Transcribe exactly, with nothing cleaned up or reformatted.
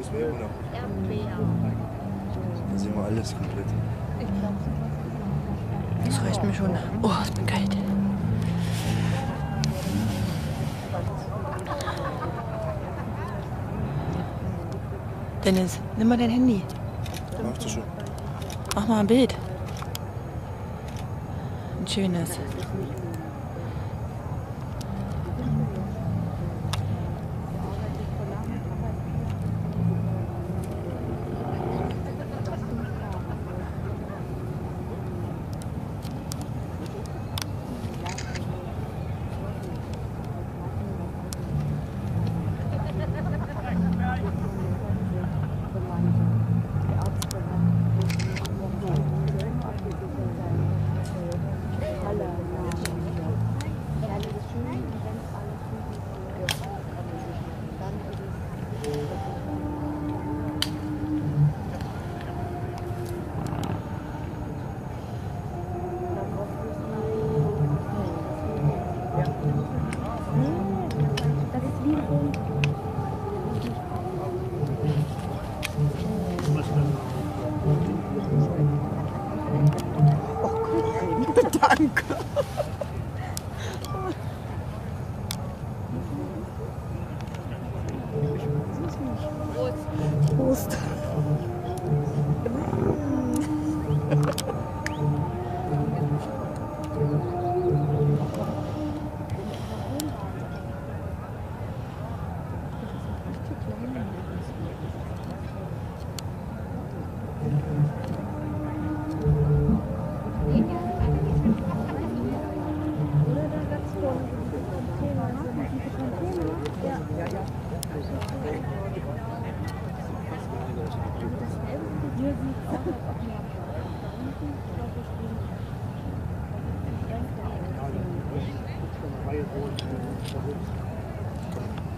zweihundert. Dann sehen wir alles komplett. Das reicht mir schon. Oh, ist mir kalt. Dennis, nimm mal dein Handy. Mach das schon. Mach mal ein Bild. Ein schönes. Danke. Prost. Prost. Komm.